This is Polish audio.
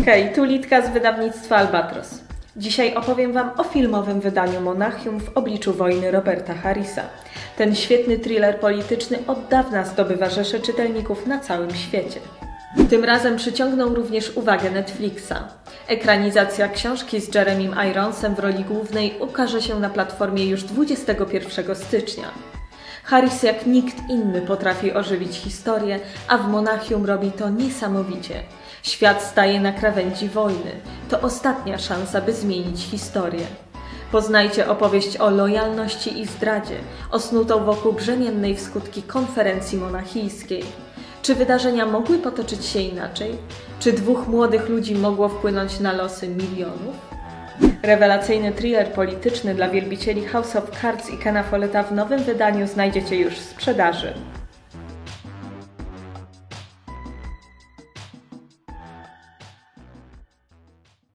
Hej, tu Litka z wydawnictwa Albatros. Dzisiaj opowiem Wam o filmowym wydaniu Monachium w obliczu wojny Roberta Harrisa. Ten świetny thriller polityczny od dawna zdobywa rzesze czytelników na całym świecie. Tym razem przyciągnął również uwagę Netflixa. Ekranizacja książki z Jeremym Ironsem w roli głównej ukaże się na platformie już 21 stycznia. Harris jak nikt inny potrafi ożywić historię, a w Monachium robi to niesamowicie. Świat staje na krawędzi wojny. To ostatnia szansa, by zmienić historię. Poznajcie opowieść o lojalności i zdradzie, osnutą wokół brzemiennej w skutki konferencji monachijskiej. Czy wydarzenia mogły potoczyć się inaczej? Czy dwóch młodych ludzi mogło wpłynąć na losy milionów? Rewelacyjny thriller polityczny dla wielbicieli House of Cards i Kena Folletta w nowym wydaniu znajdziecie już w sprzedaży.